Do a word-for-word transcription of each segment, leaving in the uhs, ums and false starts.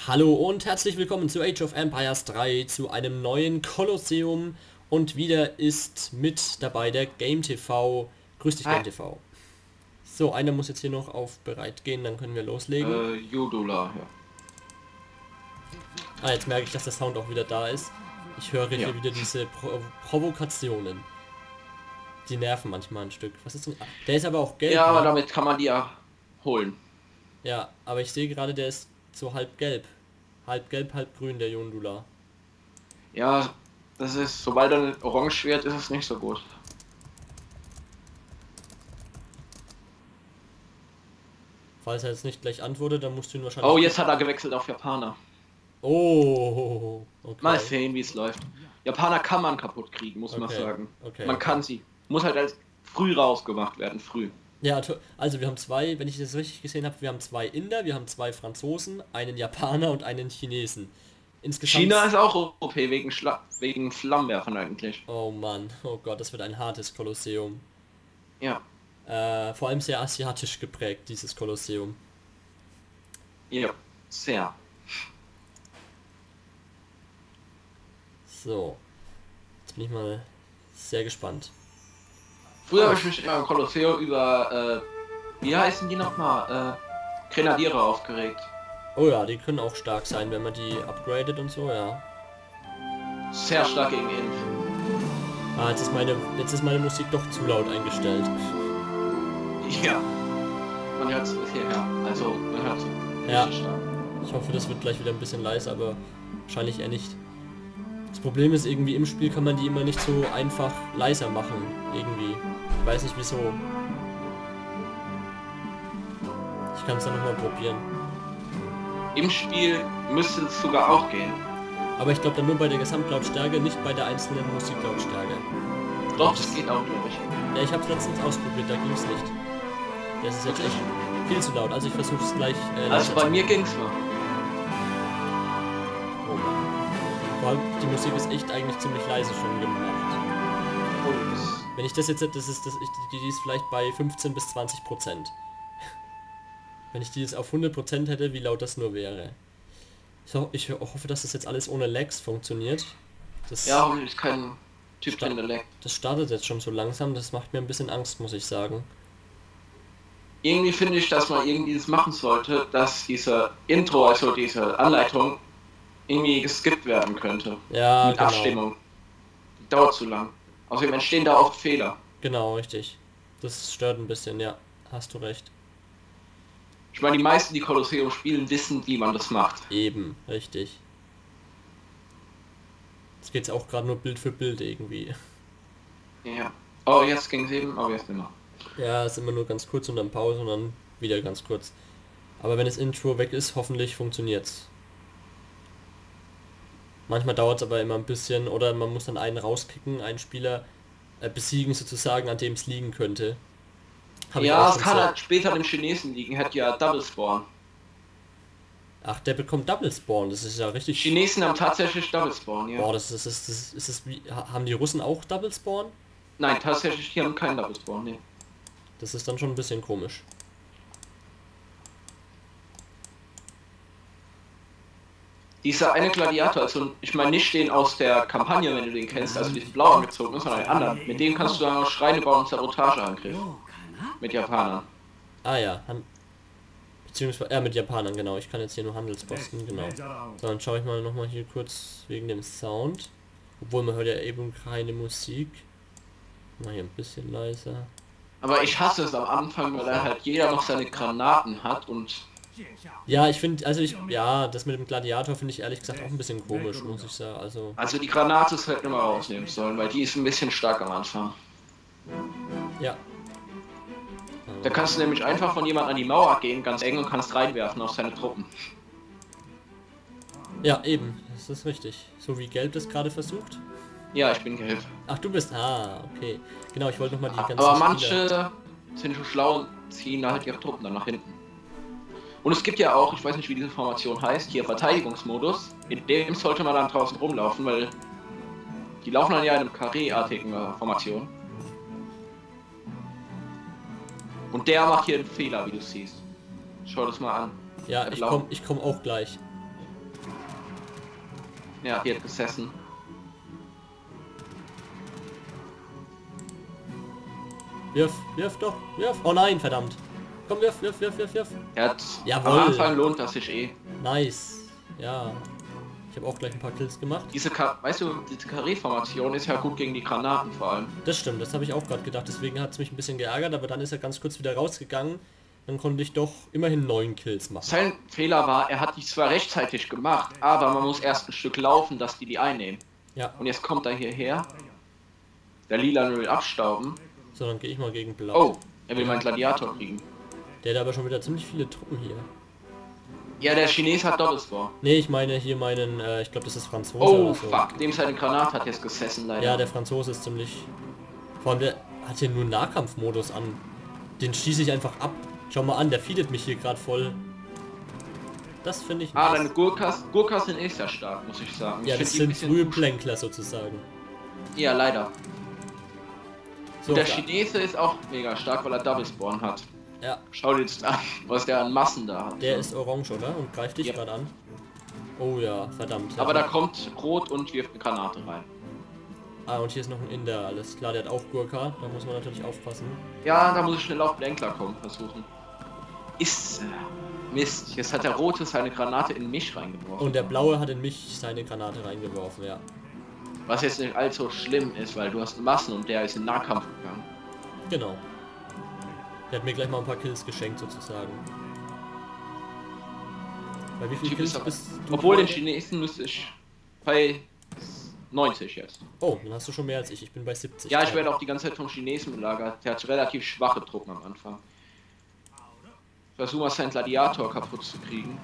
Hallo und herzlich willkommen zu Age of Empires drei, zu einem neuen Kolosseum, und wieder ist mit dabei der GameTV. Grüß dich, Hi. GameTV. So, einer muss jetzt hier noch auf bereit gehen, dann können wir loslegen. Äh, Jodula, ja. Ah, jetzt merke ich, dass der Sound auch wieder da ist. Ich höre Ja. hier wieder diese Pro Provokationen. Die nerven manchmal ein Stück. Was ist denn? Ah, der ist aber auch gelb, Ja, aber ne? damit kann man die ja holen. Ja, aber ich sehe gerade, der ist so halb gelb. Halb gelb, halb grün, der Yondula. Ja, das ist, sobald er orange wird, ist es nicht so gut. Falls er jetzt nicht gleich antwortet, dann musst du ihn wahrscheinlich... Oh, jetzt hat er gewechselt auf Japaner. Oh, okay. Mal sehen, wie es läuft. Japaner kann man kaputt kriegen, muss man Okay, sagen. okay, Man okay. kann sie. Muss halt als früh rausgemacht werden, früh. Ja, to- also wir haben zwei, wenn ich das richtig gesehen habe, wir haben zwei Inder, wir haben zwei Franzosen, einen Japaner und einen Chinesen. Insgesamt... China ist auch O P wegen, Schla wegen Flammenwerfern eigentlich. Oh Mann, oh Gott, das wird ein hartes Kolosseum. Ja, Äh, vor allem sehr asiatisch geprägt, dieses Kolosseum. ja, sehr. So, jetzt bin ich mal sehr gespannt. Früher habe ich mich immer im Kolosseum über, äh, wie heißen die nochmal, äh, Grenadiere aufgeregt. Oh ja, die können auch stark sein, wenn man die upgradet und so, ja. Sehr stark gegen Inf. Ah, jetzt ist meine, jetzt ist meine Musik doch zu laut eingestellt. Ja. Man hört es bis hierher. Also, man hört es. Ja. Richtig stark. Ich hoffe, das wird gleich wieder ein bisschen leiser, aber wahrscheinlich eher nicht. Das Problem ist, irgendwie im Spiel kann man die immer nicht so einfach leiser machen. Irgendwie. Ich weiß nicht wieso. Ich kann es dann nochmal probieren. Im Spiel müsste es sogar auch gehen. Aber ich glaube dann nur bei der Gesamtlautstärke, nicht bei der einzelnen Musiklautstärke. Doch, das geht auch, glaube ich. Ja, ich habe es letztens ausprobiert, da ging es nicht. Das ist jetzt echt viel zu laut, also ich versuche es gleich... Äh, Also bei mir ging es noch. Oh Mann. Vor allem, die Musik ist echt eigentlich ziemlich leise schon gemacht. Und Wenn ich das jetzt, das ist, das, ich, die, die ist vielleicht bei fünfzehn bis zwanzig Prozent. Wenn ich die jetzt auf hundert Prozent hätte, wie laut das nur wäre. Ich, ho ich hoffe, dass das jetzt alles ohne Lags funktioniert. Das, ja, hoffentlich ist kein Typ Sta- drin, der leckt. das startet jetzt schon so langsam, das macht mir ein bisschen Angst, muss ich sagen. Irgendwie finde ich, dass man irgendwie das machen sollte, dass diese Intro, also diese Anleitung, irgendwie geskippt werden könnte. Ja, Mit genau. Abstimmung. Die dauert zu lang. Außerdem entstehen da oft Fehler. Genau, richtig. Das stört ein bisschen, ja. Hast du recht. Ich meine, die meisten, die Kolosseum spielen, wissen, wie man das macht. Eben, richtig. Jetzt geht's auch gerade nur Bild für Bild irgendwie. Ja. Oh, jetzt ging es eben, oh, jetzt immer. Ja, ist immer nur ganz kurz und dann Pause und dann wieder ganz kurz. Aber wenn das Intro weg ist, hoffentlich funktioniert's. Manchmal dauert es aber immer ein bisschen, oder man muss dann einen rauskicken, einen Spieler äh, besiegen sozusagen, an dem es liegen könnte. Hab ich auch Ja, es schon kann sehr- halt später dem Chinesen liegen, hat ja Double Spawn. Ach, der bekommt Double Spawn, das ist ja Die richtig... Chinesen haben tatsächlich Double Spawn, ja. Boah, das ist, das ist, das ist, ist das wie... ha- Haben die Russen auch Double Spawn? Nein, tatsächlich, die haben keinen Double Spawn, nee. Das ist dann schon ein bisschen komisch. Dieser eine Gladiator, also ich meine nicht den aus der Kampagne, wenn du den kennst, also diesen blau angezogen, sondern den anderen. Mit dem kannst du dann auch Schreine bauen und Sabotageangriff. Mit Japanern. Ah ja, Han beziehungsweise ja, mit Japanern, genau. Ich kann jetzt hier nur Handelsposten, genau. So, dann schaue ich mal nochmal hier kurz wegen dem Sound. Obwohl man hört ja eben keine Musik. Mal hier ein bisschen leiser. Aber ich hasse es am Anfang, weil da halt jeder noch seine Granaten hat und... Ja, ich finde, also ich, ja, das mit dem Gladiator finde ich ehrlich gesagt auch ein bisschen komisch, muss ich sagen. Also, Also die Granate hätten wir mal rausnehmen sollen, weil die ist ein bisschen stark am Anfang. ja. Da kannst du nämlich einfach von jemandem an die Mauer gehen, ganz eng, und kannst reinwerfen auf seine Truppen. Ja, eben, das ist richtig. So wie Gelb das gerade versucht. Ja, ich bin gelb. Ach, du bist, ah, okay. Genau, ich wollte nochmal die ganzen Aber Spieler- manche sind so schlau und ziehen halt ihre Truppen dann nach hinten. Und es gibt ja auch, ich weiß nicht wie diese Formation heißt, hier Verteidigungsmodus. In dem sollte man dann draußen rumlaufen, weil die laufen dann ja in einem Karree-artigen äh, Formation. Und der macht hier einen Fehler, wie du siehst. Schau das mal an. Ja, Der ich Blau. komme ich komm auch gleich. Ja, die hat gesessen. Wirf, wirf doch, wirf. Oh nein, verdammt. Komm, wirf, wirf, wirf, wirf, wirf. Er hat Jawohl. am Anfang lohnt das sich eh. Nice. Ja. Ich habe auch gleich ein paar Kills gemacht. Diese, Ka weißt du, diese Karree-Formation ist ja gut gegen die Granaten vor allem. Das stimmt, das habe ich auch gerade gedacht. Deswegen hat es mich ein bisschen geärgert, aber dann ist er ganz kurz wieder rausgegangen. Dann konnte ich doch immerhin neun Kills machen. Sein Fehler war, er hat die zwar rechtzeitig gemacht, aber man muss erst ein Stück laufen, dass die die einnehmen. Ja. Und jetzt kommt er hierher. Der Lila will abstauben. So, dann gehe ich mal gegen Blau. Oh, er will meinen Gladiator kriegen. Der hat aber schon wieder ziemlich viele Truppen hier. Ja, der Chines hat Doppelspore. Nee, ich meine hier meinen, äh, ich glaube das ist Franzose Oh, oder so. fuck, dem seine Granate hat jetzt gesessen leider. Ja, der Franzose ist ziemlich... Vor allem, der hat hier nur Nahkampfmodus an. Den schieße ich einfach ab. Schau mal an, der feedet mich hier gerade voll. Das finde ich Ah, nice. deine Gurkas, Gurkas sind eh sehr stark, muss ich sagen. Ja, ich das find die ein sind bisschen frühe zu- Plänkler sozusagen. Ja, leider. So, Der da- Chinese ist auch mega stark, weil er Double Spawn hat. ja, Schau dir jetzt an, was der an Massen da hat. der ist orange, oder? Und greift dich Ja. gerade an. Oh ja, verdammt. Ja. Aber da kommt Rot und wirft eine Granate rein. Ah, und hier ist noch ein Inder, alles klar, der hat auch Gurka, da muss man natürlich aufpassen. Ja, da muss ich schnell auf Blänkler kommen, versuchen. Ist... äh, Mist, jetzt hat der Rote seine Granate in mich reingeworfen. Und der Blaue hat in mich seine Granate reingeworfen, ja. Was jetzt nicht allzu schlimm ist, weil du hast Massen und der ist in Nahkampf gegangen. Genau. Der hat mir gleich mal ein paar Kills geschenkt sozusagen. Bei wie viel Typ Kills ist aber- bist du? Obwohl den gerade? Chinesen müsste ich bei neunzig jetzt. Oh, dann hast du schon mehr als ich. Ich bin bei siebzig. Ja, ich werde auch die ganze Zeit vom Chinesen belagert. Der hat relativ schwache Truppen am Anfang. Ich versuche mal seinen Gladiator kaputt zu kriegen.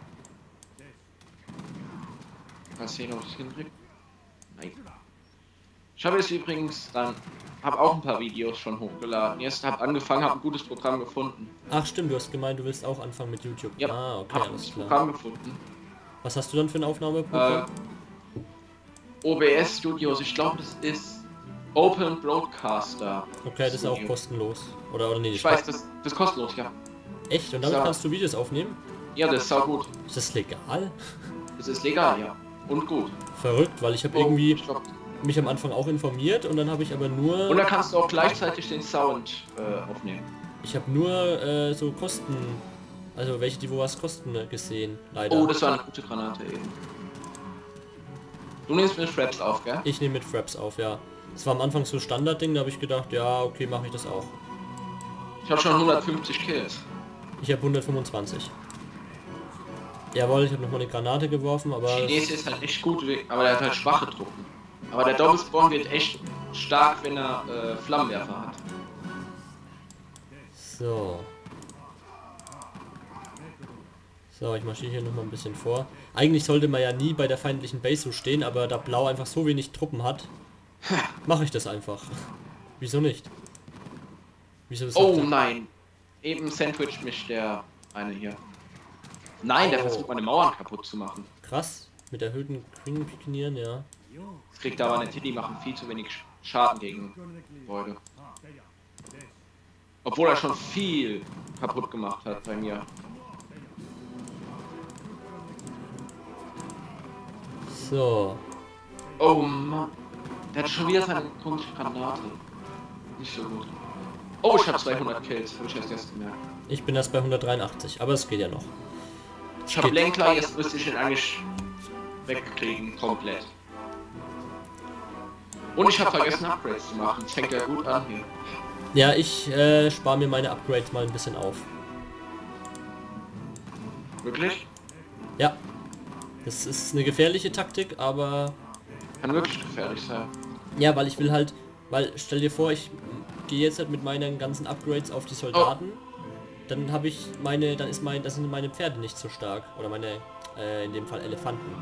Mal sehen, ob ich es hinkriege. Nein. Ich habe jetzt übrigens dann, habe auch ein paar Videos schon hochgeladen. Jetzt habe angefangen, habe ein gutes Programm gefunden. Ach stimmt, du hast gemeint, du willst auch anfangen mit YouTube. Ja, Ah, okay, habe ein alles gutes klar. Programm gefunden. Was hast du dann für ein Äh, Aufnahmeprogramm? O B S Studios, ich glaube, das ist Open Broadcaster. okay, das ist auch Studio. kostenlos. Oder, oder nee, Ich weiß, das, das ist kostenlos, ja. Echt? Und damit So. kannst du Videos aufnehmen? Ja, das ist sau gut. Ist das legal? Das ist legal, ja. Und gut. Verrückt, weil ich habe Oh, irgendwie ich glaub- mich am Anfang auch informiert und dann habe ich aber nur... Und dann kannst du auch gleichzeitig den Sound äh, aufnehmen. Ich habe nur äh, so Kosten... Also welche, die wo was kosten, äh, gesehen, leider. Oh, das war eine gute Granate eben. Du nimmst mit Fraps auf, gell? Ich nehme mit Fraps auf, ja. Das war am Anfang so Standardding, da habe ich gedacht, ja, okay, mache ich das auch. Ich habe schon hundertfünfzig Kills. Ich habe hundertfünfundzwanzig. Jawohl, ich habe nochmal eine Granate geworfen, aber... Chinese ist halt echt gut, aber er hat halt schwache Truppen. Aber der Doppelspawn wird echt stark, wenn er äh, Flammenwerfer hat. So. So, ich marschiere hier nochmal ein bisschen vor. Eigentlich sollte man ja nie bei der feindlichen Base so stehen, aber da Blau einfach so wenig Truppen hat, mache ich das einfach. Wieso nicht? Wieso das Oh nicht? nein! Eben sandwiched mich der eine hier. Nein, der Oh. versucht meine Mauern kaputt zu machen. Krass, mit erhöhten Klingenpikinieren, ja. Das kriegt aber nicht hin, die machen viel zu wenig Schaden gegen Gebäude. Obwohl er schon viel kaputt gemacht hat bei mir. So. Oh Mann. Der hat schon wieder seine komische Granate. Nicht so gut. Oh, ich habe zweihundert Kills. Habe ich erst jetzt gemerkt. Ich bin erst bei hundertdreiundachtzig, aber es geht ja noch. Ich habe Geht. Lenkler, jetzt müsste ich ihn eigentlich wegkriegen. Komplett. Und ich habe vergessen Upgrades zu machen. Es fängt ja gut an hier. Ja, ich äh, spare mir meine Upgrades mal ein bisschen auf. Wirklich? Ja. Das ist eine gefährliche Taktik, aber... Kann wirklich gefährlich sein. Ja, weil ich will halt... Weil, stell dir vor, ich gehe jetzt halt mit meinen ganzen Upgrades auf die Soldaten. Dann habe ich meine... Dann ist mein... Das sind meine Pferde nicht so stark. Oder meine... Äh, in dem Fall Elefanten.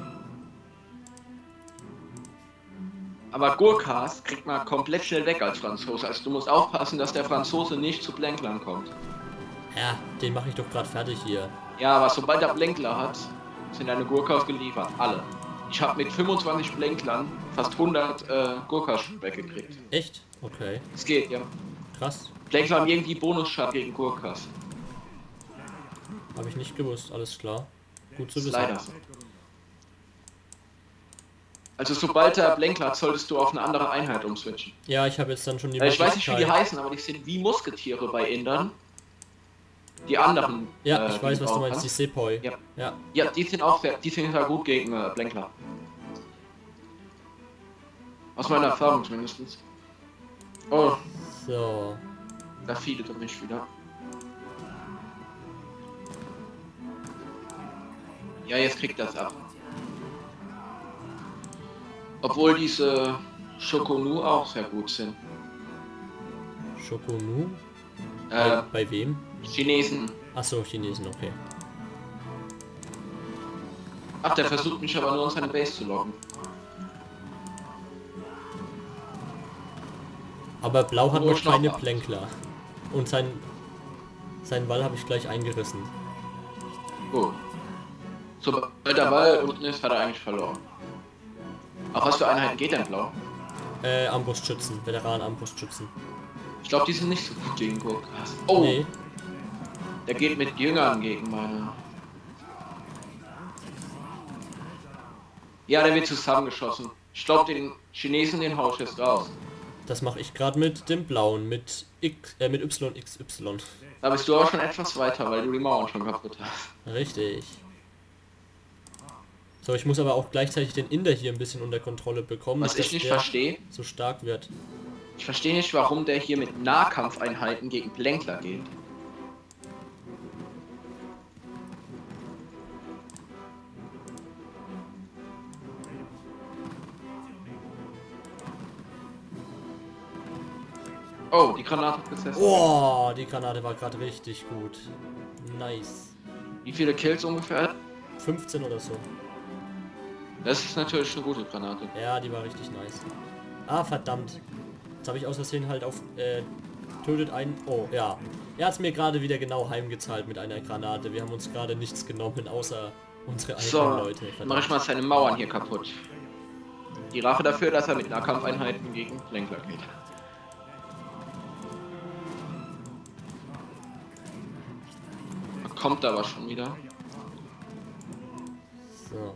Aber Gurkas kriegt man komplett schnell weg als Franzose. Also du musst aufpassen, dass der Franzose nicht zu Blänklern kommt. Ja, den mache ich doch gerade fertig hier. Ja, aber sobald er Blänkler hat, sind deine Gurkas geliefert. Alle. Ich habe mit fünfundzwanzig Blänklern fast hundert äh, Gurkas weggekriegt. Echt? Okay. Es geht, ja. Krass. Blänkler haben irgendwie Bonusschaden gegen Gurkas. Habe ich nicht gewusst. Alles klar. Gut zu Ist wissen. leider so. Also sobald er Blänkler hat, solltest du auf eine andere Einheit umswitchen. Ja, ich habe jetzt dann schon die äh, Ich weiß nicht, wie die heißen, aber die sind wie Musketiere bei Indern. Die anderen. Ja, äh, ich weiß, was du meinst, hast. die Sepoy. Ja. Ja. Ja, die sind auch sehr, die sind sehr gut gegen äh, Blänkler. Aus meiner Erfahrung zumindest. Oh, So. da fiedelt er mich wieder. Ja, jetzt kriegt das ab. Obwohl diese Schokonu auch sehr gut sind. Schokonu? Äh, Bei, bei wem? Chinesen. Achso, Chinesen, okay. Ach, der versucht mich aber nur in seine Base zu locken. Aber Blau hat Wo noch ich noch keine hab. Plänkler. Und sein sein Wall habe ich gleich eingerissen. Gut. Sobald der Ball unten ist, hat er eigentlich verloren. Auf was für Einheiten geht denn Blau? Äh, Armbrustschützen, Veteran Armbrustschützen. Ich glaube, die sind nicht so gut gegen Gurkas. Oh! Nee. Der geht mit Jüngern gegen meine. Ja, der wird zusammengeschossen. Ich glaube, den Chinesen, den hau ich jetzt raus. Das mache ich gerade mit dem Blauen, mit X, äh, mit Y X Y. Da bist du auch schon etwas weiter, weil du die Mauern schon kaputt hast. Richtig. So, ich muss aber auch gleichzeitig den Inder hier ein bisschen unter Kontrolle bekommen, Was dass ich nicht der verstehe, so stark wird. ich verstehe nicht, warum der hier mit Nahkampfeinheiten gegen Blänkler geht. Oh, die Granate hat gesessen. Oh, die Granate war gerade richtig gut. Nice. Wie viele Kills ungefähr? fünfzehn oder so. Das ist natürlich eine gute Granate. Ja, die war richtig nice. Ah, verdammt. Jetzt habe ich aus Versehen halt auf äh, tötet einen. Oh, ja. Er hat es mir gerade wieder genau heimgezahlt mit einer Granate. Wir haben uns gerade nichts genommen, außer unsere eigenen So, Leute. mach ich mal seine Mauern hier kaputt. Die Rache dafür, dass er mit Nahkampfeinheiten gegen Blänkler geht. Da kommt aber schon wieder. So.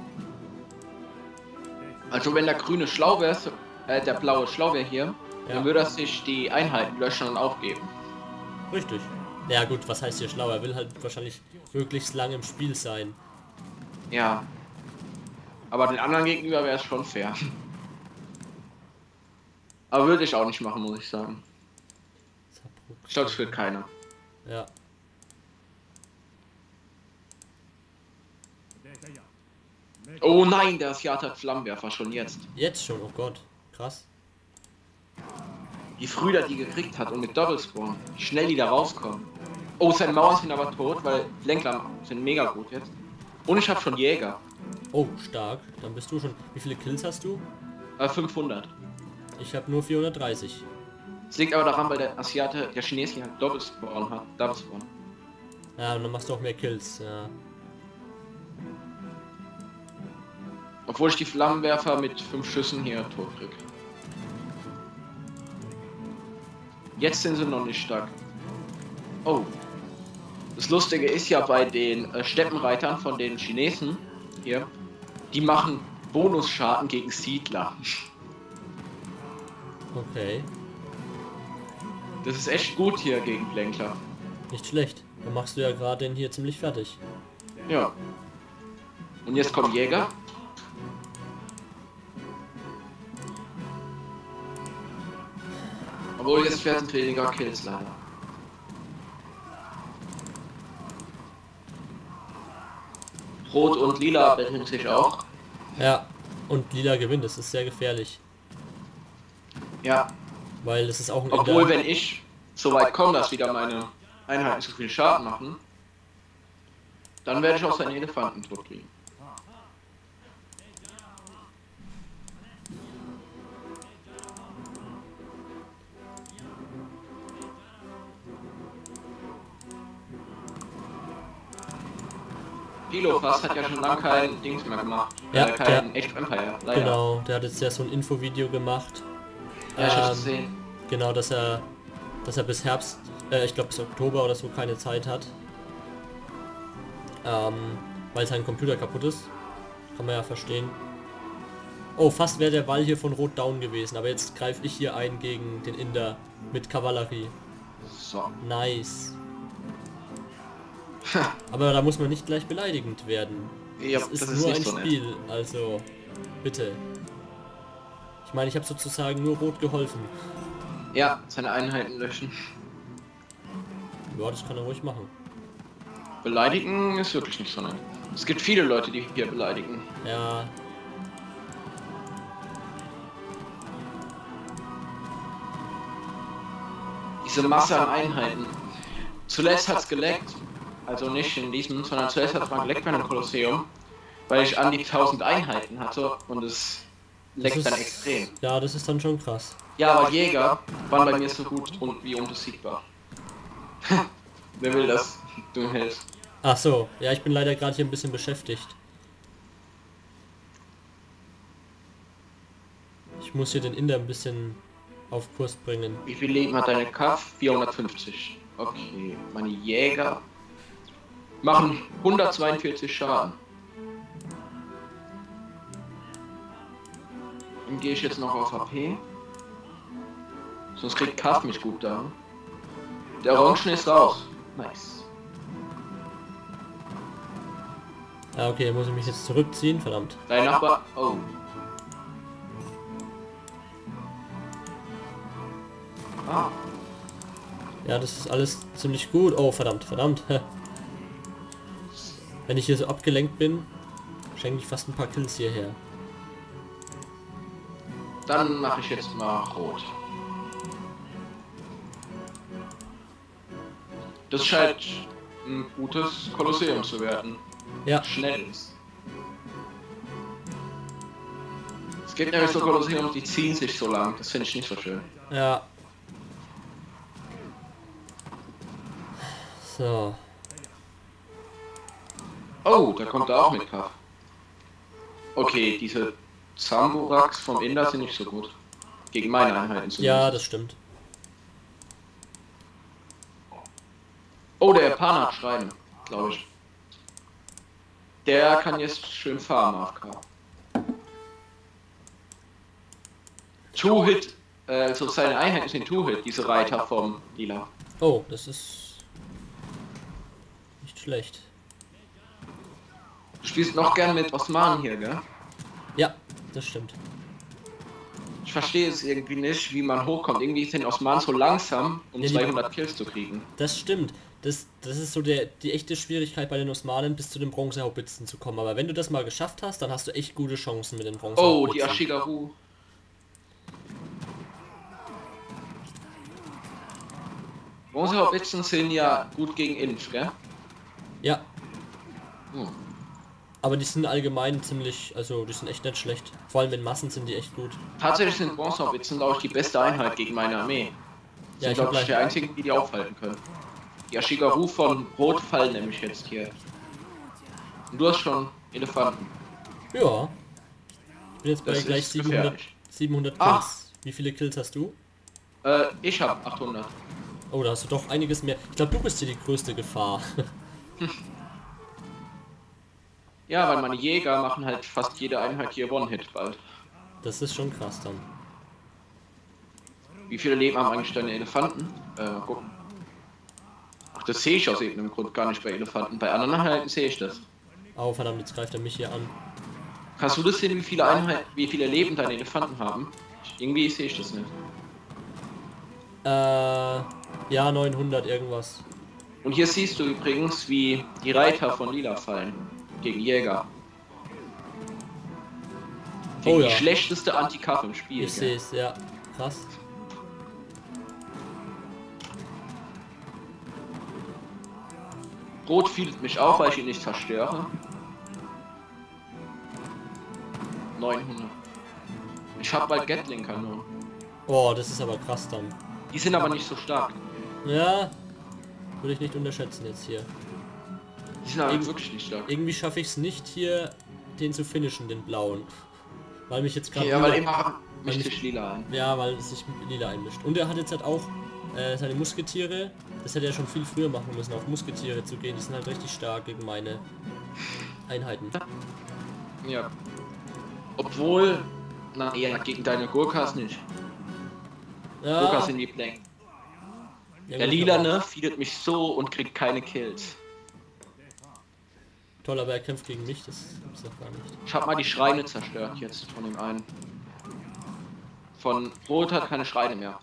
Also wenn der grüne schlau wäre, äh, der blaue schlau wäre hier, Ja. dann würde er sich die Einheiten löschen und aufgeben. Richtig. Ja gut, was heißt hier schlau? Er will halt wahrscheinlich möglichst lang im Spiel sein. Ja. Aber den anderen gegenüber wäre es schon fair. Aber würde ich auch nicht machen, muss ich sagen. Ich glaube, es wird keiner. Ja. Oh nein, der Asiate hat Flammenwerfer schon jetzt. Jetzt schon, oh Gott. Krass. Wie früh der die gekriegt hat und mit Double Spawn. Wie schnell die da rauskommen. Oh, seine Mauern sind aber tot, weil Lenkler sind mega gut jetzt. Und ich habe schon Jäger. Oh, stark. Dann bist du schon... Wie viele Kills hast du? Äh, fünfhundert. Ich habe nur vierhundertdreißig. Das liegt aber daran, weil der Asiate, der Chinese halt Double Spawn hat. Double Spawn. Ja, und dann machst du auch mehr Kills, ja. Obwohl ich die Flammenwerfer mit fünf Schüssen hier tot krieg. Jetzt sind sie noch nicht stark. Oh. Das Lustige ist ja bei den äh, Steppenreitern von den Chinesen hier, die machen Bonusschaden gegen Siedler. Okay. Das ist echt gut hier gegen Blänkler. Nicht schlecht. Dann machst du ja gerade den hier ziemlich fertig. Ja. Und jetzt kommen Jäger. Obwohl jetzt werden weniger Kills leider. Rot und Lila betteln sich auch. Ja. Und Lila gewinnt. Das ist sehr gefährlich. Ja. Weil es ist auch ein Obwohl, Inder. wenn ich so weit komme, dass wieder meine Einheiten zu viel Schaden machen, dann werde ich auch seinen Elefanten tot kriegen. Pilofast hat ja schon lange kein Dings mehr gemacht. Ja, äh, kein Age of Empire, leider. Genau, der hat jetzt ja so ein Infovideo gemacht. Ja, ich hab's Ähm, gesehen. Genau, dass er, dass er bis Herbst, äh, ich glaube bis Oktober oder so keine Zeit hat. Ähm, weil sein Computer kaputt ist. Kann man ja verstehen. Oh, fast wäre der Wall hier von Rot down gewesen, aber jetzt greife ich hier ein gegen den Inder mit Kavallerie. So. Nice. Aber da muss man nicht gleich beleidigend werden. Ja, das ist das ist nur nicht ein so nett. Spiel, also bitte. Ich meine, ich habe sozusagen nur Rot geholfen. Ja, seine Einheiten löschen. Ja, das kann er ruhig machen. Beleidigen ist wirklich nicht so nett. Es gibt viele Leute, die hier beleidigen. Ja. Diese Masse an Einheiten. Zuletzt hat's geleckt, also nicht in diesem, sondern zuletzt hat's mal geleckt bei einem Kolosseum, weil ich an die tausend Einheiten hatte und es leckt ist, dann extrem. Ja, das ist dann schon krass. Ja, aber Jäger waren bei mir so gut und wie unbesiegbar. Wer will das? Du hältst. Ach so, ja, ich bin leider gerade hier ein bisschen beschäftigt. Ich muss hier den Inder ein bisschen auf Kurs bringen. Wie viel Leben hat deine Kaff? vierhundertfünfzig. Okay, meine Jäger machen hundertzweiundvierzig Schaden. Dann gehe ich jetzt noch auf H P. Sonst kriegt Kaff mich gut da. Der Orangen ist raus. Nice. Ja, okay, muss ich mich jetzt zurückziehen, verdammt. Dein Nachbar. Oh. Ah. Ja, das ist alles ziemlich gut. Oh, verdammt, verdammt. Wenn ich hier so abgelenkt bin, schenke ich fast ein paar Kills hierher. Dann mache ich jetzt mal rot. Das scheint ein gutes Kolosseum zu werden. Ja. Schnell ist. Es gibt nämlich so Kolosseums, die ziehen sich so lang. Das finde ich nicht so schön. Ja. So. Oh, da kommt er auch mit Kaff. Okay, diese Zamburaks vom Inder sind nicht so gut. Gegen meine Einheiten zumindest. Ja, das stimmt. Oh, der Japaner hat Schreiben, glaube ich. Der kann jetzt schön farmen, A F K. Two-Hit, äh, also seine Einheiten sind Two-Hit, diese Reiter vom Lila. Oh, das ist nicht schlecht. Du spielst noch gern mit Osmanen hier, gell? Ja, das stimmt. Ich verstehe es irgendwie nicht, wie man hochkommt. Irgendwie sind Osmanen so langsam, um Ja, die- zweihundert Kills zu kriegen. Das stimmt. Das, das ist so der, die echte Schwierigkeit bei den Osmanen, bis zu den Bronzehaubitzen zu kommen. Aber wenn du das mal geschafft hast, dann hast du echt gute Chancen mit den Oh, Bronzehaubitzen. die Ashigaru. Bronzehaubitzen sind ja gut gegen Inf, gell? Ja, Hm. aber die sind allgemein ziemlich, also die sind echt nicht schlecht. Vor allem in Massen sind die echt gut. Tatsächlich sind Bronzehaubitzen, glaube ich, die beste Einheit gegen meine Armee. Ja, Sind, ich hab glaube ich, gleich. die einzigen, die die aufhalten können. Die Ashigaru von Rot fallen nämlich jetzt hier. Und du hast schon Elefanten. Ja. Ich bin jetzt bei Das gleich ist siebenhundert, gefährlich. siebenhundert Ah. Kills. Wie viele Kills hast du? Äh, ich habe achthundert. Oh, da hast du doch einiges mehr. Ich glaube, du bist hier die größte Gefahr. Ja, weil meine Jäger machen halt fast jede Einheit hier One-Hit bald. Das ist schon krass dann. Wie viele Leben haben eigentlich deine Elefanten? Äh, mal gucken. Ach, das sehe ich aus irgendeinem Grund gar nicht bei Elefanten. Bei anderen Einheiten sehe ich das. Oh, verdammt, jetzt greift er mich hier an. Kannst du das sehen, wie viele Einheiten, wie viele Leben deine Elefanten haben? Irgendwie sehe ich das nicht. Äh, ja, neunhundert irgendwas. Und hier siehst du übrigens, wie die Reiter von Lila fallen. Gegen Jäger. Gegen Oh die ja. schlechteste Anti-Kaff im Spiel. Ich gell? sehe es, ja. Krass. Rot fielt mich auch, weil ich ihn nicht zerstöre. neunhundert. Ich habe bald Gatling-Kanonen. Oh, das ist aber krass dann. Die sind aber nicht so stark. Ja, würde ich nicht unterschätzen jetzt hier. Die sind aber Irgendwie- wirklich nicht stark. Irgendwie schaffe ich es nicht hier, den zu finishen, den blauen. Weil mich jetzt gerade... Ja, weil lila- immer weil mischt mich- sich lila ein. Ja, weil es sich lila einmischt. Und er hat jetzt halt auch äh, seine Musketiere. Das hätte er schon viel früher machen müssen, auf Musketiere zu gehen. Die sind halt richtig stark gegen meine Einheiten. Ja. Obwohl Na, eher gegen deine Gurkas nicht. Ja. Gurkas sind die Blank. Ja, Der gut, Lila, aber- ne, feedet mich so und kriegt keine Kills. Toll, aber er kämpft gegen mich, das gibt's doch gar nicht. Ich hab mal die Schreine zerstört jetzt von dem einen. Von Rot hat keine Schreine mehr.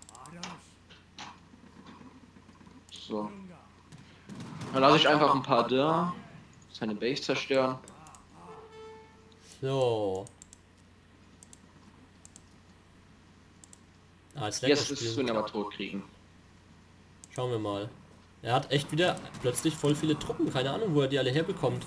So. Dann lasse ich einfach ein paar da. Seine Base zerstören. So. Ah, jetzt Jetzt wirst du ihn aber tot kriegen. Schauen wir mal. Er hat echt wieder plötzlich voll viele Truppen. Keine Ahnung, wo er die alle herbekommt.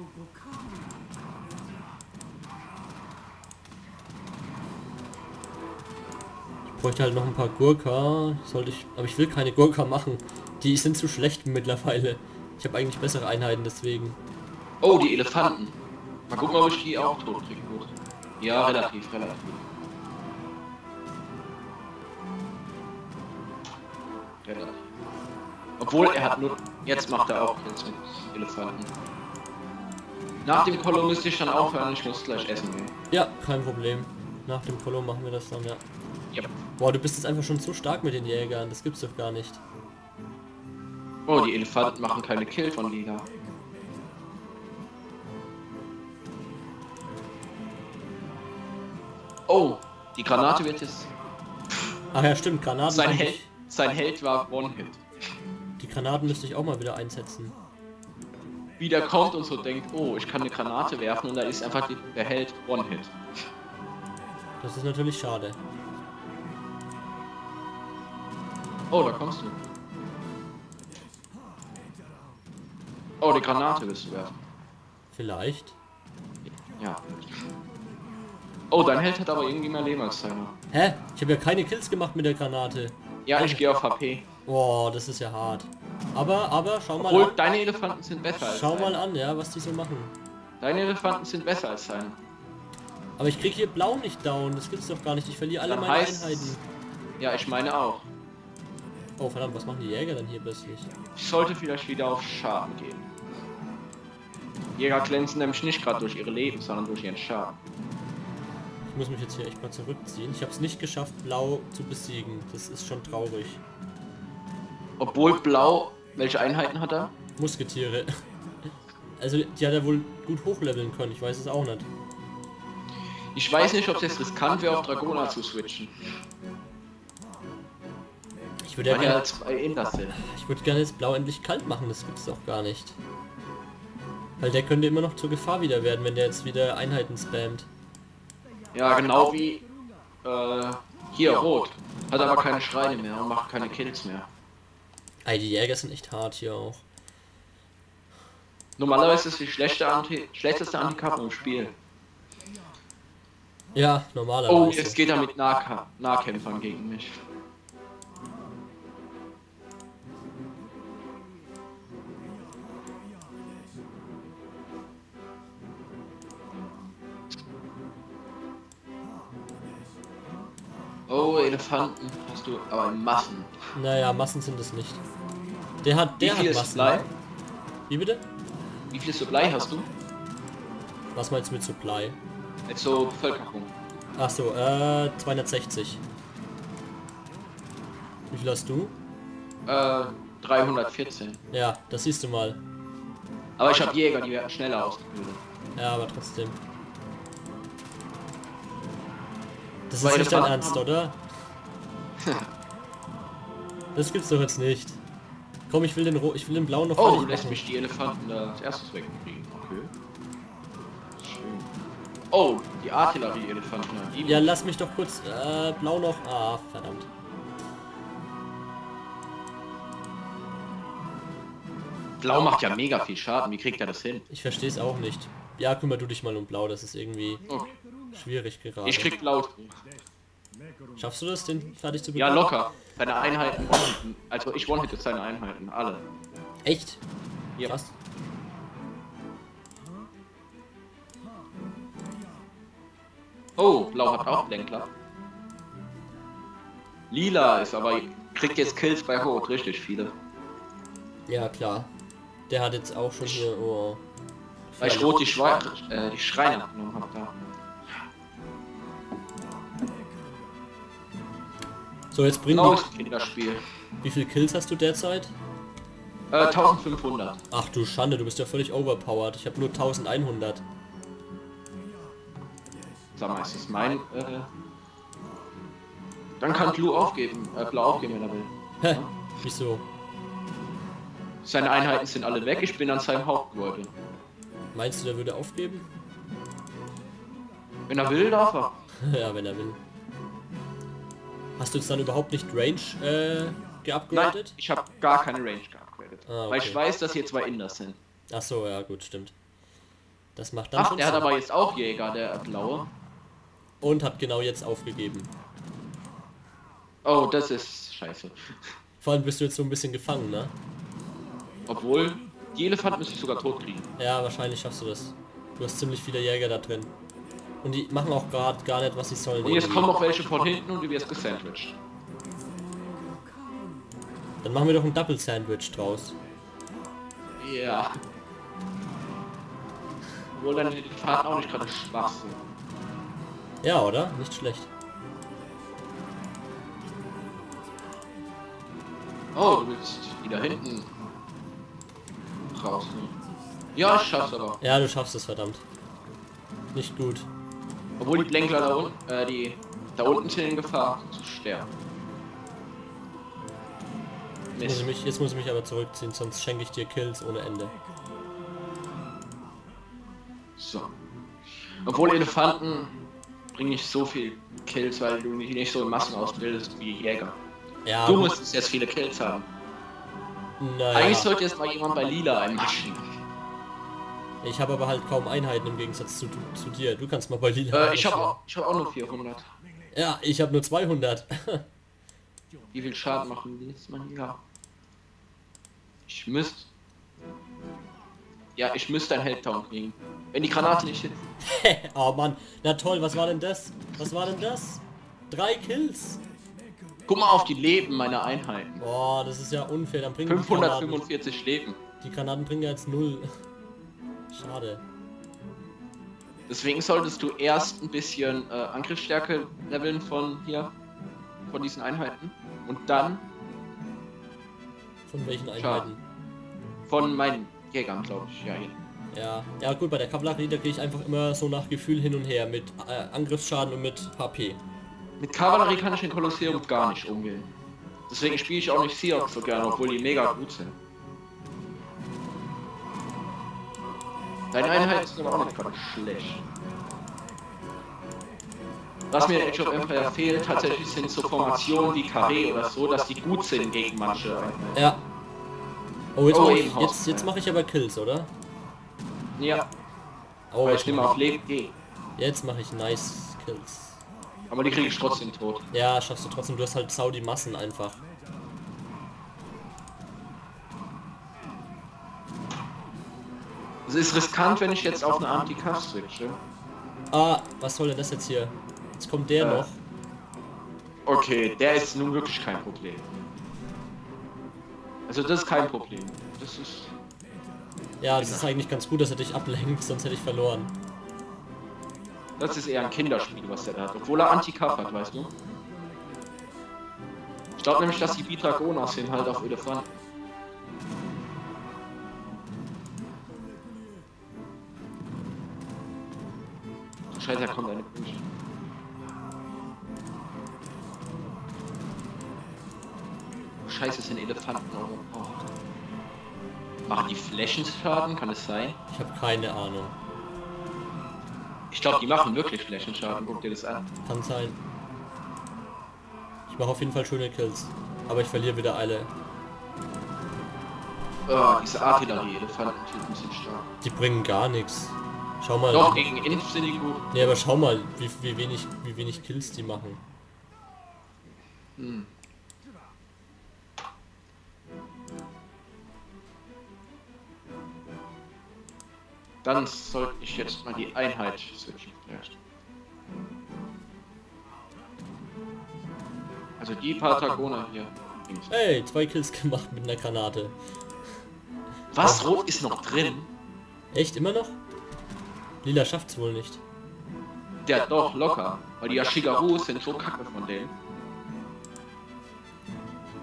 Ich bräuchte halt noch ein paar Gurka. Sollte ich, aber ich will keine Gurka machen. Die sind zu schlecht mittlerweile. Ich habe eigentlich bessere Einheiten, deswegen. Oh, die Elefanten. Mal gucken, ob ich die auch tot kriegen muss. Ja, relativ, relativ. Relativ. Obwohl, er hat nur... Jetzt macht er auch jetzt mit Elefanten. Nach dem Kollo müsste ich dann aufhören, ich muss gleich essen gehen. Ja, kein Problem. Nach dem Kollo machen wir das dann, ja. Ja. Boah, du bist jetzt einfach schon so stark mit den Jägern. Das gibt's doch gar nicht. Oh, die Elefanten machen keine Kill von Lila. Oh, die Granate wird jetzt... Ach ja, stimmt, Granaten. Sein kann Held, ich- sein Held war One-Hit. Die Granaten müsste ich auch mal wieder einsetzen. Wie der kommt und so denkt, oh, ich kann eine Granate werfen und da ist einfach die, der Held One-Hit. Das ist natürlich schade. Oh, da kommst du. Oh, die Granate willst du werfen. Vielleicht. Ja. Oh, dein Held hat aber irgendwie mehr Leben als deiner. Hä? Ich habe ja keine Kills gemacht mit der Granate. Ja, ich gehe auf H P. Boah, das ist ja hart. Aber, aber, schau mal Obwohl, an. deine Elefanten sind besser als Schau mal deine. an, ja, was die so machen. Deine Elefanten sind besser als deine. Aber ich krieg hier Blau nicht down. Das gibt's doch gar nicht. Ich verliere alle Dann meine heißt's- Einheiten. Ja, ich meine auch. Oh, verdammt, was machen die Jäger dann hier plötzlich? Ich sollte vielleicht wieder auf Schaden gehen. Jäger glänzen nämlich nicht gerade durch ihre Leben, sondern durch ihren Schaden. Ich muss mich jetzt hier echt mal zurückziehen. Ich habe es nicht geschafft, Blau zu besiegen. Das ist schon traurig. Obwohl Blau, welche Einheiten hat er? Musketiere. Also, die hat er wohl gut hochleveln können. Ich weiß es auch nicht. Ich weiß nicht, ob es jetzt riskant wäre, auf Dragoner zu switchen. Ich würde ja Weil er gerne, als zwei Inder sind. ich würde gerne das Blau endlich kalt machen. Das gibt's doch gar nicht. Weil der könnte immer noch zur Gefahr wieder werden, wenn der jetzt wieder Einheiten spammt. Ja, genau wie äh, hier Rot. Hat aber keine Schreine mehr und macht keine Kills mehr. Ey, die Jäger sind echt hart hier auch. Normalerweise ist es die schlechte Anti schlechteste Antikappe im Spiel. Ja, normalerweise. Oh, jetzt geht er mit Nahka Nahkämpfern gegen mich. Oh, Elefanten hast du aber in Massen. Naja, Massen sind es nicht. Der hat, Wie der viel hat ist Massen. Supply? Wie bitte? Wie viel Supply hast du? Was meinst du mit Supply? Jetzt so Bevölkerung. Ach so, äh, zweihundertsechzig. Wie viel hast du? Äh, dreihundertvierzehn. Ja, das siehst du mal. Aber ich habe Jäger, die werden schneller ausgebildet. Ja, aber trotzdem. Das Weil ist nicht dein Elefanten Ernst, haben- oder? Das gibt's doch jetzt nicht. Komm, ich will den Ro ich will den Blau noch Oh, fertig lässt machen. mich die Elefanten da als erstes wegkriegen. Okay. Schön. Oh, die Artillerie-Elefanten. Die Ja, lass mich doch kurz äh, Blau noch. Ah, verdammt. Blau macht ja mega viel Schaden. Wie kriegt er das hin? Ich verstehe es auch nicht. Ja, kümmere du dich mal um Blau, das ist irgendwie Okay. schwierig gerade. Ich krieg Blau. Schaffst du das, den fertig zu Ja, bekommen? locker. Seine Einheiten one-hitten. Also ich one-hitte seine Einheiten. Alle. Echt? Ja. Krass. Oh, Blau hat auch Lenkler. Lila ist aber... Kriegt jetzt Kills bei Rot. Richtig viele. Ja, klar. Der hat jetzt auch schon hier... Oh. Weil ich Rot die, Schwe äh, die Schreine genommen habe da. So, jetzt bringen Genau, die... ist Kinderspiel. Wie viele Kills hast du derzeit? Äh, eintausendfünfhundert. Ach du Schande, du bist ja völlig overpowered. Ich habe nur eintausendeinhundert. Sag mal, ist das mein, äh... Dann kann Blue aufgeben, äh, Blau aufgeben, wenn er will. Hä? Wieso? Seine Einheiten sind alle weg, ich bin an seinem Hauptgebäude. Meinst du, der würde aufgeben? Wenn er will, darf er. Ja, wenn er will. Hast du jetzt dann überhaupt nicht Range äh, geupgradet? Nein, ich habe gar keine Range geupgradet. Ah, okay. Weil ich weiß, dass hier zwei Inders sind. Ach so, ja gut, stimmt. Das macht dann Ach, schon der hat Sinn. aber jetzt auch Jäger, der Blaue. Und hat genau jetzt aufgegeben. Oh, das ist scheiße. Vor allem bist du jetzt so ein bisschen gefangen, ne? Obwohl, die Elefanten müssen sich sogar tot kriegen. Ja, wahrscheinlich schaffst du das. Du hast ziemlich viele Jäger da drin. Und die machen auch gerade gar nicht, was sie sollen. Und jetzt irgendwie. kommen noch welche von hinten und du wirst gesandwiched. Dann machen wir doch ein Double Sandwich draus. Ja. Obwohl dann die Fahrten auch nicht gerade schwach sind. Ja, oder? Nicht schlecht. Oh, du willst die da hinten rausnehmen. Ja, ich schaff's aber. Ja, du schaffst es, verdammt. Nicht gut. Obwohl die Blänkler da unten, äh, die da unten sind in Gefahr zu sterben. Jetzt muss, ich mich, jetzt muss ich mich aber zurückziehen, sonst schenke ich dir Kills ohne Ende. So. Obwohl Elefanten bringen nicht so viel Kills, weil du die nicht so in Massen ausbildest wie Jäger. Ja, Du gut. musst jetzt viele Kills haben. Naja. Eigentlich sollte jetzt mal jemand bei Lila einmaschen. Ich habe aber halt kaum Einheiten im Gegensatz zu, zu dir. Du kannst mal bei Lila. Äh, ich habe auch, ich hab auch nur vierhundert. Ja, ich habe nur zweihundert. Wie viel Schaden machen die jetzt mal hier? Ich müsste... Ja, ich müsste ein Heldtown kriegen. Wenn die Granate nicht hin... Oh Mann, na toll, was war denn das? Was war denn das? Drei Kills. Guck mal auf die Leben meiner Einheiten. Boah, das ist ja unfair. Dann bringen die Granaten, fünfhundertfünfundvierzig Leben. die Granaten bringen ja jetzt null. Schade. Deswegen solltest du erst ein bisschen äh, Angriffsstärke leveln von hier, von diesen Einheiten. Und dann Von welchen Schade. Einheiten? von meinen Jägern, glaube ich. Ja, hier. Ja, ja gut, bei der Kavallerie, da gehe ich einfach immer so nach Gefühl hin und her mit äh, Angriffsschaden und mit H P. Mit Kavallerie kann ich in Kolosseum gar nicht umgehen. Deswegen spiele ich auch nicht Seahawks so gerne, obwohl die mega gut sind. Deine Einheiten sind aber auch nicht gerade schlecht. Was mir in Age of Empire fehlt, tatsächlich sind so Formationen wie Carré oder so, dass die gut sind gegen manche Einheiten. Ja. Oh, jetzt, Oh, mach eben ich, Haus- jetzt, jetzt mache ich aber Kills, oder? Ja, Oh, weil jetzt ich nehme mach auf Leben G. ich, jetzt mache ich nice Kills. Aber die kriege ich trotzdem tot. Ja, schaffst du trotzdem, du hast halt Saudi Massen einfach. Es ist riskant, wenn ich jetzt auf eine Anti-Kaff switche. Ah, was soll denn das jetzt hier? Jetzt kommt der Äh. noch. Okay, der ist nun wirklich kein Problem. Also das ist kein Problem. Das ist... Ja, das ist eigentlich ganz gut, dass er dich ablenkt, sonst hätte ich verloren. Das ist eher ein Kinderspiel, was der da hat. Obwohl er Anti-Kaff hat, weißt du? Ich glaube nämlich, dass die Bidragonas sind halt auf Elefanten. Scheiße, da kommt eine Wünsche. Scheiße, es sind Elefanten. Oh, oh. Machen die Flächenschaden? Kann es sein? Ich habe keine Ahnung. Ich glaube, die machen wirklich Flächenschaden. Guck dir das an. Kann sein. Ich mache auf jeden Fall schöne Kills. Aber ich verliere wieder alle. Oh, diese Artillerie-Elefanten-Typen sind stark. Die bringen gar nichts. Schau mal. Doch, gegen Inf sind die gut. Nee, aber schau mal, wie, wie, wenig, wie wenig Kills die machen. Hm. Dann sollte ich jetzt mal die Einheit switchen. Vielleicht. Also die Patagona hier. Ey, zwei Kills gemacht mit einer Granate. Was? Rot ist noch drin? Echt, immer noch? Lila schafft's wohl nicht. Der doch locker. Weil die Ashigarus sind so kacke von denen.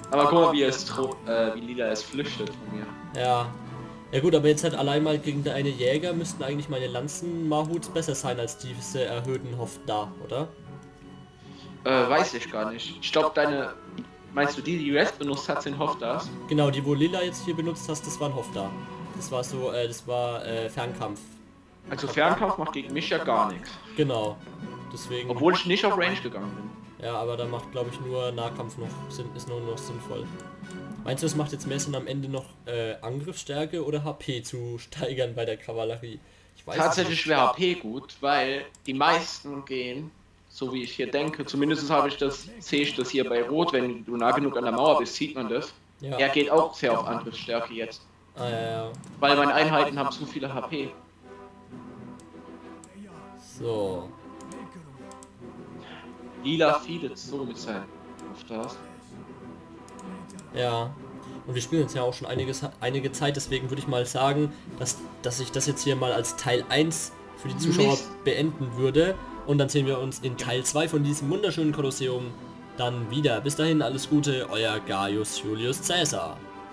Aber guck mal, wie, es, äh, wie Lila es flüchtet von mir. Ja. Ja gut, aber jetzt halt allein mal gegen deine Jäger müssten eigentlich meine Lanzen-Mahuts besser sein als diese erhöhten Hofda, oder? Äh, weiß ich gar nicht. Ich glaube, deine... Meinst du die, die Rest benutzt hat, sind Hofdas? Genau, die wo Lila jetzt hier benutzt hast, das waren Hofda. Das war so, äh, das war äh, Fernkampf. Also Fernkampf macht gegen mich ja gar nichts. Genau. Deswegen... Obwohl ich nicht auf Range gegangen bin. Ja, aber da macht, glaube ich, nur Nahkampf noch Sinn, ist nur noch sinnvoll. Meinst du, es macht jetzt mehr Sinn, am Ende noch äh, Angriffsstärke oder H P zu steigern bei der Kavallerie? Ich weiß Tatsächlich wäre H P gut, weil die meisten gehen, so wie ich hier denke, zumindest habe ich das, sehe ich das hier bei Rot, wenn du nah genug an der Mauer bist, sieht man das. Ja. Er geht auch sehr auf Angriffsstärke jetzt. Ah, ja, ja. Weil meine Einheiten haben zu viele H P. So. Lila feedet so mit seinem auf das. Ja. Und wir spielen jetzt ja auch schon einiges, einige Zeit, deswegen würde ich mal sagen, dass, dass ich das jetzt hier mal als Teil eins für die Zuschauer Mist. beenden würde. Und dann sehen wir uns in Teil zwei von diesem wunderschönen Kolosseum dann wieder. Bis dahin alles Gute, euer Gaius Julius Caesar.